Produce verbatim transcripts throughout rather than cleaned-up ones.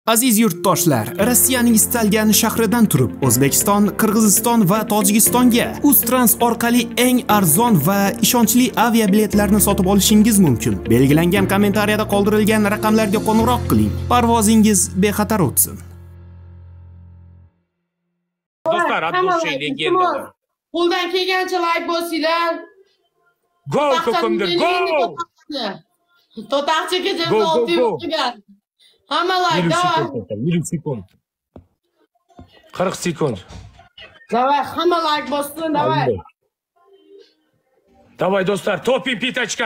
Aziz yurtdoshlar, Rossiyaning istalgan shahridan turib O'zbekiston, Qirg'iziston va Tojikistonga Uztrans orqali eng arzon va ishonchli aviabiletlarni sotib olishingiz mumkin. Belgilangan kommentariyada qoldirilgan raqamlarga qo'ng'iroq qiling. Parvozingiz bexatar o'tsin. Do'stlar, atdo'shay legenda. Qo'ldan kelgancha like bosinglar. Go ko'kimdir, go! To'taqchaga jazo olib Hamma like, давай. ellik sekund. qirq sekund. Давай, hamma like bossin, давай. Давай, do'stlar, toping pitaçka.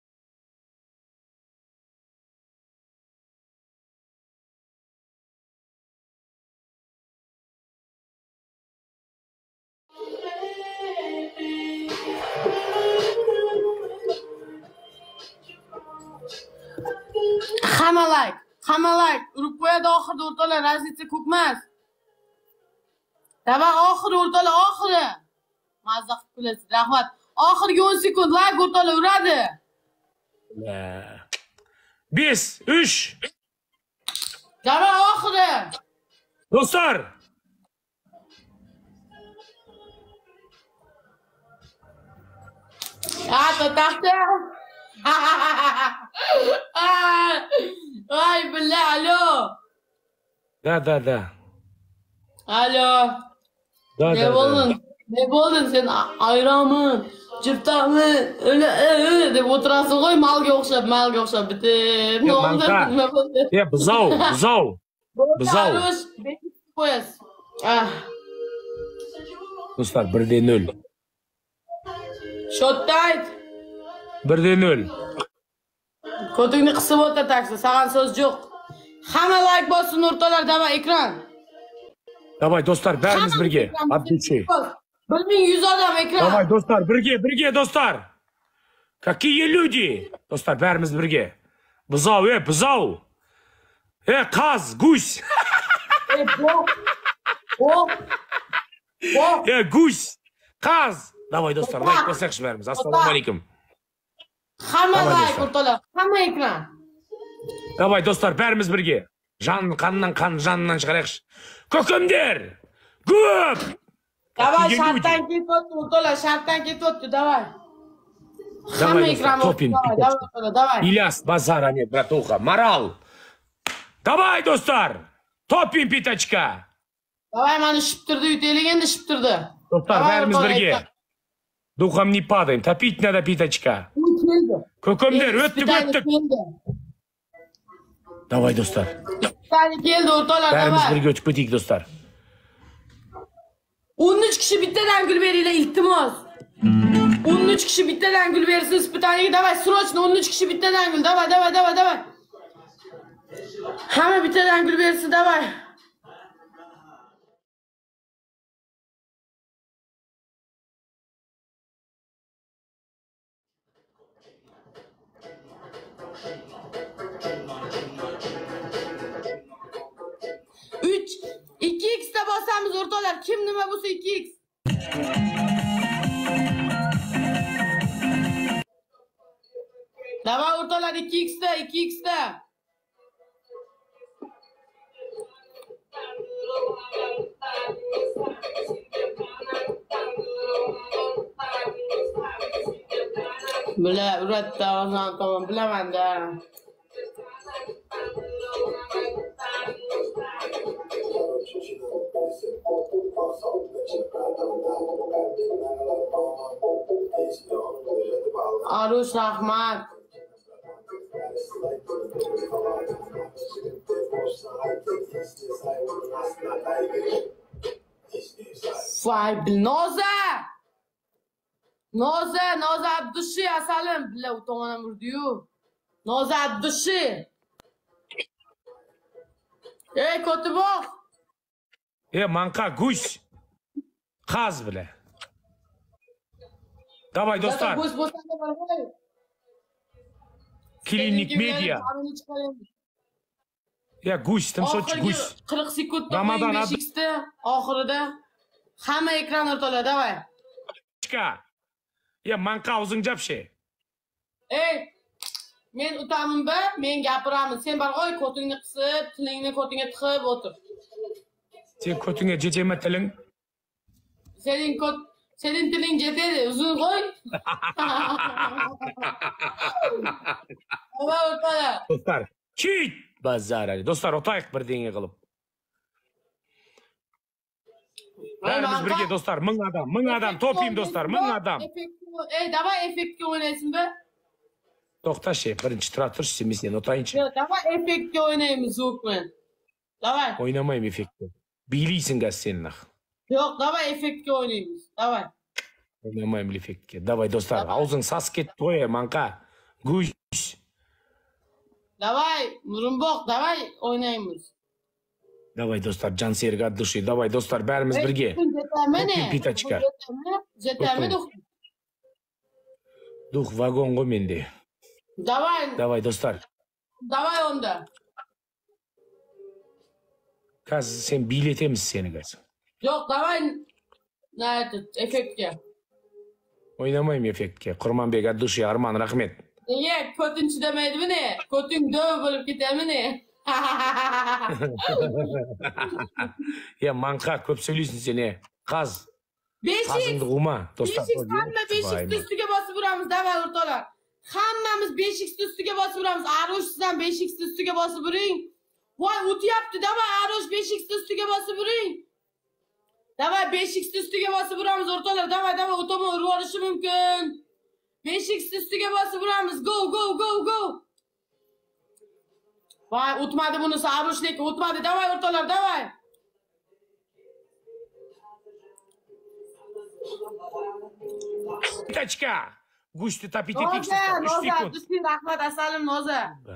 Hamma like. Hamma like, urib qo'yadi oxirida o'rtalar, razlitsa ko'kmas. Davay, oxiri o'rtalar, oxiri. Mazza qilib kulasiz, rahmat. Oxirgi o'n sekund like o'rtalar uradi. besh, uch. Davay, oxiri. Do'stlar. Ha, to'taqcha. Ay billah, alo. Da, da, da. Alo. Da, Ne da, bo'ldin? Ne bo'ldin sen? Ayronmi? Jiftami? Öyle öyle deb o'tirasan qo'y, malga o'xshab, malga o'xshab bitib. Ne oldu? Nima bo'ldi? Ya buzov, buzov. Buzov. Qo'yasiz. Ah. Do'stlar, bir da nol. Shotayt. bir da nol. Ko'tingni qisib o'ta taksi, sаған so'z yo'q. Hamma like bossin o'rtalar, davay ekran. Davay do'stlar, barimiz birga. Atdo'shay. bir ming yuz odam ekran. Davay do'stlar, birga, birga do'stlar. Какие люди? Do'stlar, barimiz birga. Buzov, ey, buzov. Ey, qaz, guсь. Ey, bo. Bo. Bo. Ey, guсь. Qaz. Davay do'stlar, like bossak barimiz. Assalomu alaykum. Hamma like o'rtalar, hamma ekran. Davay do'stlar, barimiz birga. Jan qandan qan jandan chiqaraylik. Ko'kimdir. Ko'p. Davay, shartdan ketdi o'rtalar, shartdan ketdi, davay. Hamma ekran toping. Davay, davay. Ilyas Bazara нет, братуха. Moral. Давай do'stlar. Toping pitaçka. Davay, meni shiptirdi, yutaylik endi shiptirdi. Do'stlar, barimiz birga. Духом не падаем, топить надо пятачка. Ko'kimdir, o'tdik, o'tdik. Davay do'stlar. Tani keldi o'rtalar, davay. Barimiz birga o'tib ketdik do'stlar. o'n uch kishi bittadan gul beringlar, iltimos. o'n uch kishi bittadan gul bersin, ispitaniga, davay, srochno o'n uch kishi bittadan gul, davay, davay, davay, davay. Hamma bittadan gul bersin, davay. uch, ikki x da bosamiz o'rtalar. Kim nima bo'lsa ikki x. Davay o'rtalar, ikki x da, ikki x da. Bila uratda o'zim tomon bilaman-da. Arush rahmat. Vay Noza. Noza, Noza Abdushi asalim. Bila u tomondan urdi-yu. Noza Abdushi. Ey, Kotiboq. Ey, manqa guсь. Qaz bila. Davay do'stlar. Klinik media. Ya guсь, timsoch guсь. qirq sekund Ramadan beshikda oxirida hamma ekran o'rtalar, davay. Ya manqa o'zing japshi. Ey, Men utamin be, men gapiraman. Sen bar qo'y, ko'tingni qisib, tilingni ko'tingga tiqib o'tir. Sen ko'tingga jetma tiling. Senin kot, senin tiling jetadi, uzun qo'y. Va o'tala. Do'stlar, chit bazarali. Do'stlar, o'tayıq bir dengi qilib. Bərimiz birge do'stlar, ming adam, ming adam topayım do'stlar, ming adam. Ey, davay effektga o'ynaysin be. To'xta şey, birinchi tura tur, sen sen o'tayinchi. Yo'q, davay effektga o'ynaymiz zvukmen. Davay. O'ynamayman effektga. Biylaysan gaz senin. Yo'q, davay effektga o'ynaymiz. Davay. O'ynamayman effektga. Davay do'stlar, og'zing sas ketdi qo'y, manqa. Gush. Davay, Murunboq, davay o'ynaymiz. Davay do'stlar, can serga dushi. Davay do'stlar, bərimiz birge. Pita chiqar. Jetami duh. Duh vagon qo'y mende. Davay. Davay do'stlar. Davay onda. Kaz sen biletemiz seni gaz. Yo'q, davay. Nayt, effektga. O'ynamayman effektga. Qurmonbek dushi, Arman rahmet. Niye? Ko'tinchi demaydimi ne? Ko'ting dov bo'lib ketami ne? Ya manqa ko'p söyleysin seni. Qaz. Beshik. Qazingni do'stlar. Beshik hamma beshik ustiga bosib uramiz, davay o'rtoqlar. Hammamiz beshik ustiga bosib uramiz. Arosh sizdan beshik ustiga bosib uring. Voy, o'tyapti, davay Arosh beshik ustiga bosib uring. Davay beshik ustiga bosib uramiz o'rtoqlar. Davay, davay o'tama urib olishi mumkin. Beshik ustiga bosib uramiz. Go, go, go, go. Vay, o'tmadi bunisi, Aroshlik o'tmadi. Davay o'rtoqlar, davay. Pitachka. Gushti tapite teksti. Noza, noza, düştü Rahmat Asalim noza.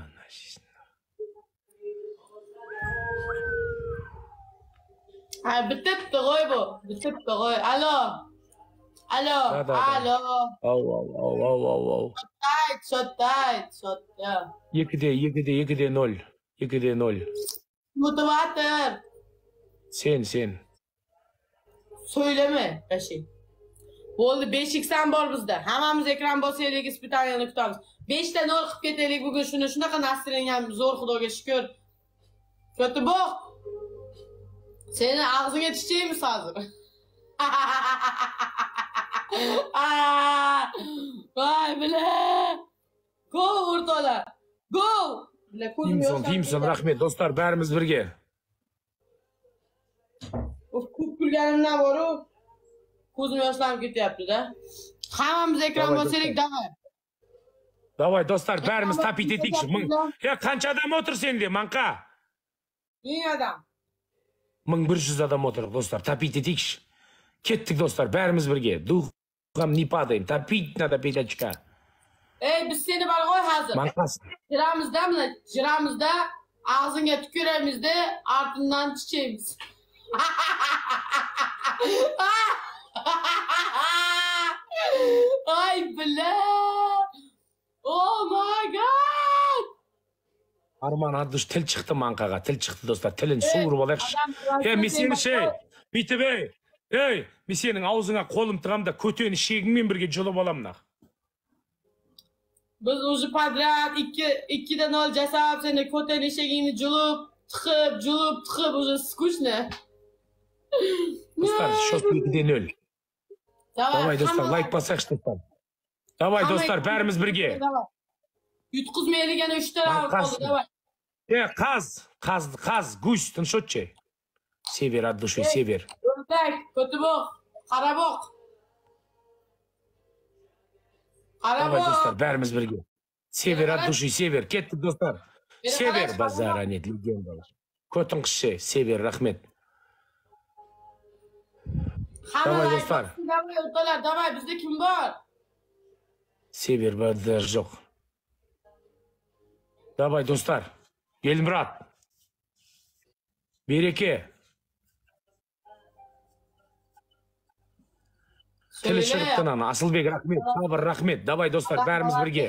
Ay, bitibdi qo'y bu. Bitibdi qo'y. Alo. Alo. Alo. Au, au, au, au, au, au. Shotayt, shotayt, shotda. ikide, ikide, ikide nol. ikide nol. Motivator. Sen, sen. Söyleme, Raşid. Bo'ldi, beshik san bor bizda. Hammamiz ekran bosaylik, ispitaniyani kutamiz. beshta nol qilib ketaylik bugun shuni. Shunaqa nasring ham zo'r, Xudoga shukr. Ko'tiboq. Seni og'zingga tishlaymiz hozir. Voy bila. Go o'rtoqlar. Go. Bila ko'zim yo'q. Timson, rahmet do'stlar, bərimiz birge. Of, ko'p kulganimdan bor-u. Ko'zim yoshlanib ketyapti-da. Hammamiz ekran bosaylik, davay. Davay do'stlar, bərimiz tapit etik. Ya qancha odam o'tir sende, manqa? ming odam. ming bir yuz odam o'tir do'stlar, tapit etik. Ketdik do'stlar, bərimiz birge. Duh ham ni padayim. Tapit nada pitachka. Ey, biz seni balg'oy hozir. Manqas. Jiramizda, jiramizda og'zingga tukuramizda, ortidan chichaymiz. Ay bila. Oh my god. Arman adduş til çıktı manqaga, til çıktı do'stlar. Tilin suğurib olayıq. Hey, men seni şey, bitib ey. Ey, men senin ağzına qo'lim tiqamda ko'teni shegingmen birga julib olamna. Biz уже подряд ikki da nol jasab seni ko'teni shegingni julib, tiqib, julib, tiqib, уже скучно. Do'stlar, shot ikide nol. Davay do'stlar, like bosaq do'stlar. Davay do'stlar, bərimiz birge. Yutqizmaydigan uchta round qoldi, davay. E, qaz, qaz, qaz, gush, tinchotchi. Sever addushi, sever. O'rtak, Ko'tiboq, Qaraboq. Davay Qaraboq. do'stlar, bərimiz birge. Sever addushi, sever. Ketdik do'stlar. Sever bazaraniyat legendalar. Ko'tin qishi, sever, rahmet. Davay do'stlar. Davay o'rtoqlar, davay, bizda kim bor? Sever badar yo'q. Davay do'stlar. Elmurod. Bereke. Tilishiribdi ana, Asılbek rahmet, Sabir rahmet. Davay do'stlar, bərimiz birge.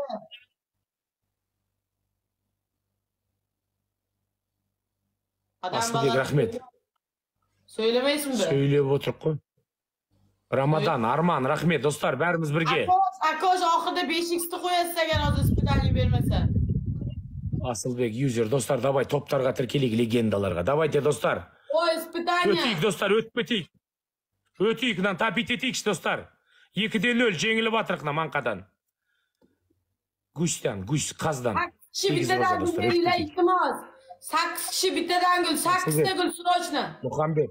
Asılbek rahmet. Söylemaysin be. Söyleyip oturup koy. Ramazan, Arman, rahmet do'stlar, bərimiz birge. Akoş, Akoş oxirida besh x'ni qo'yasiz agar hozir ispitaniye vermese. Asılbek user dostlar davay toplarga tirkelik legendalarga. Davayte dostlar. O ispitaniye. Öteyik dostlar ötüp öteyik. Öteyik lan tapit eteyik dostlar. ikide nol jengilip atırıqna manqadan. Guştan, guş, qazdan. sakkiz kishi bittadan gul beringlar iltimos. sakkiz kishi bittadan gul, sakkizta gul srochna. Muhammed.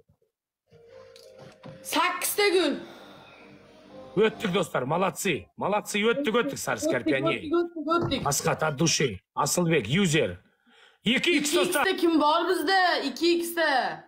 sakkizta gul. Öttük dostlar, malatsi. Malatsi öttük öttük Sarskarpiyani. Öttük öttük. Asqat Adduşi, Asılbek, user. iki x dostlar. iki x'da kim bor bizda? iki x'da.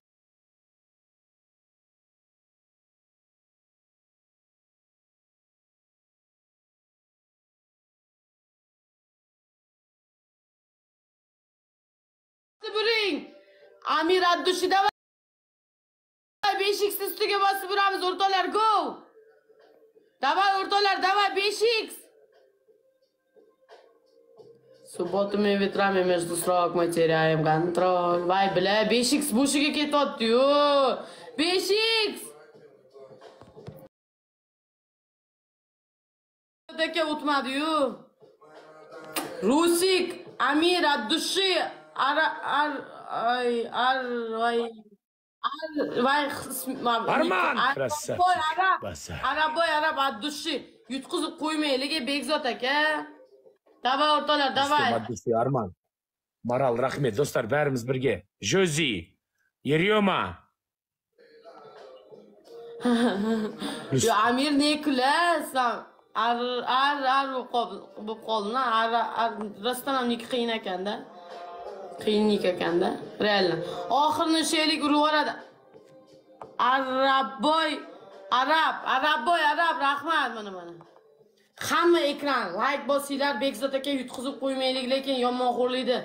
Buring. Amir Adduşi davay. besh x ustiga bosib uramiz o'rtoqlar, go. Davay o'rtoqlar, davay besh x. Субботами ветрами между строк мы теряем контроль. Vay bile besh x bushiga ketyapti-yu. besh x. Daka o'tmadi-yu. Rusik, Amir Adduşi, ara ar ay ar vay ar vay Arman krasavchi. Boy arab. Araboy arab Adduşi. Yutqizib qo'ymaylik Bekzod aka. Davay o'rtoqlar, davay. Adduşi Arman. Maral rahmet dostlar, bärimiz birge. Jozi, Yeryoma. Yo Amir ne kulasan? Ar ar ar bu qolna ar ar rostdan ham niki qiyin ekanda. Qiyinlik ekanda. Real. Oxirini shelik urib yuboradi. Arabboy, arab, arabboy, arab, rahmat mana mana. Hamma ekran like bosinglar, Bekzod aka yutqizib qo'ymaylik, lekin yomon xo'rlaydi.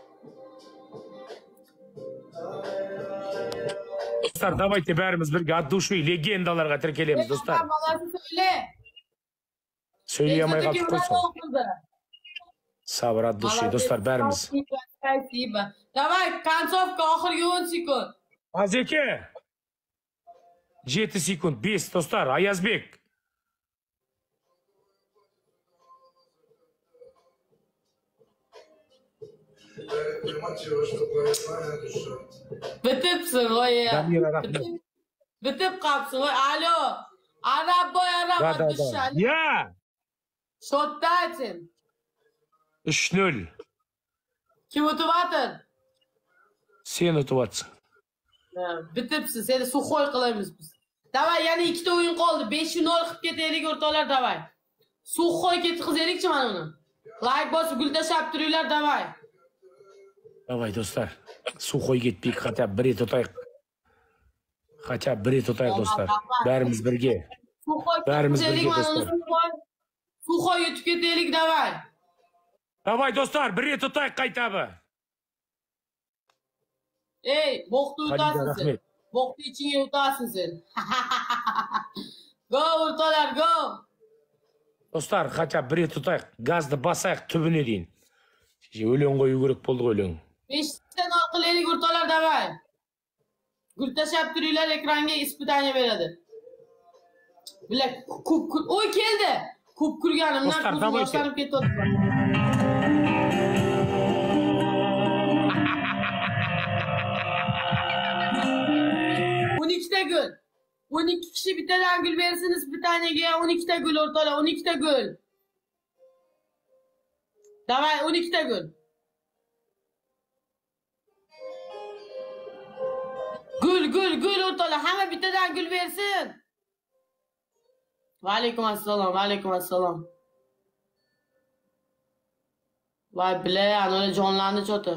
Dostlar, davayte bärimiz birge Adduşi legendalarga tirkelemiz dostlar. Söyle. Söyleyemay qolib qo'ysin. Sabr Adduşi dostlar, bärimiz. Davay, kontsovka oxirgi o'n sekund. Azeke. yetti sekund, besh dostlar, Ayazbek. Bitibsin voya. Bitib qolibsin voy. Alo. Arabboy, arab Adduşi. Ya. Shotda ayting. uch nol. Kim o'tyapti? Sen o'tyapsan. Bitibsin, seni suxoy qilamiz biz. Davay, yana ikkita o'yin qoldi. besh nol qilib ketaylik o'rtoqlar, davay. Suxoy ketkizaylikchi mana uni. Like bosib gul tashab turinglar, davay. Davay dostlar. Suxoy ketdik, hatto bir et o'tayıq. Hatto bir et o'tayıq dostlar. Bärimiz birge. Bärimiz birge dostlar. Suxoy yutib ketaylik, davay. Davay dostlar, bir et o'tayıq qaytabi. Ey, boqni o'tasin sen. Boqni ichingga o'tasin sen. Go o'rtoqlar, go. Dostlar, hatto bir et o'tayıq, gazni basayıq tubini deyin. O'longa yugurib bo'ldi o'lon. beshdan qilaylik o'rtoqlar, davay. Gul tashab turinglar, ekranga ispitaniya beradi. Bilak, ko'p oy keldi. Ko'p kulganimdan ko'zim yoshlanib ketyapti. o'n ikkita gul. o'n ikki kishi bittadan gul bersin ispitaniyaga. o'n ikkita gul o'rtoqlar, o'n ikkita gul. Davay, o'n ikkita gul. Gul, gul, gul o'rtoqlar, hamma bittadan gul bersin. Va alaykum assalom, va alaykum assalom. Voy bile, ana jonlandi choti.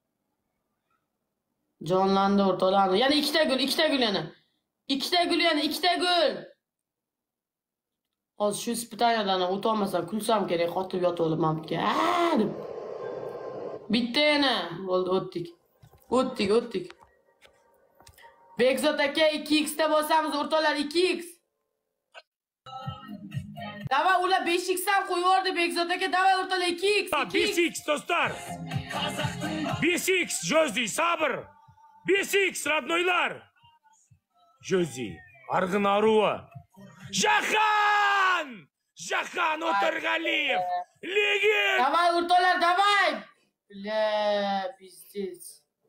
Jonlandi o'rtoqlar. Yana ikkita gul, ikkita gul yana. Ikkita gul yana, ikkita gul. Hozir shu ispitaniyadan o'tolmasam kulsam kerak, qotib yotib olibmanki. Ha deb. Bitta yana bo'ldi, o'tdik. O'tdik, o'tdik. Bekzod aka ikki x da bosamiz o'rtoqlar, ikki x. Davay, ular besh x ham qo'yib yubordi Bekzod aka. Davay o'rtoqlar, ikki x. besh x dostlar. besh x Jozi, sabr. besh x radnoylar. Jozi, Arg'ın Aruva. Jahan! Jakan Oturgaliyev. Ligin. Давай, urtolar, давай. Bля, pizdiz.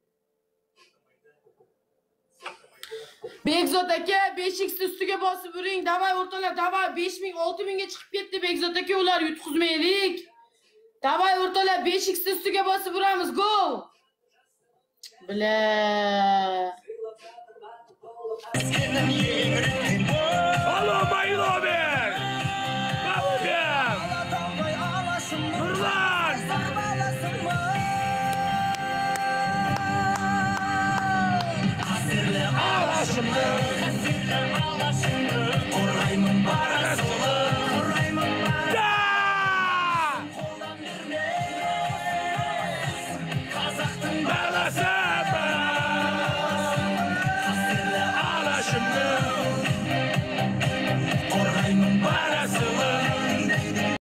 Bekzod aka besh x ustiga bosib yuring. Davay o'rtoqlar, davay besh ming olti mingga chiqib ketdi Bekzod aka, ular yutqizmaylik. Davay o'rtoqlar besh x ustiga bosib yuramiz. Go! Bla. Alo Maylober. Babam. Nurlan. Alasımda